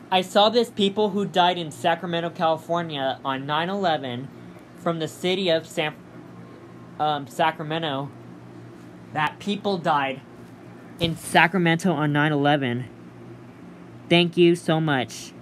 I saw this people who died in Sacramento, California on 9/11 from the city of Sacramento. That people died in Sacramento on 9/11. Thank you so much.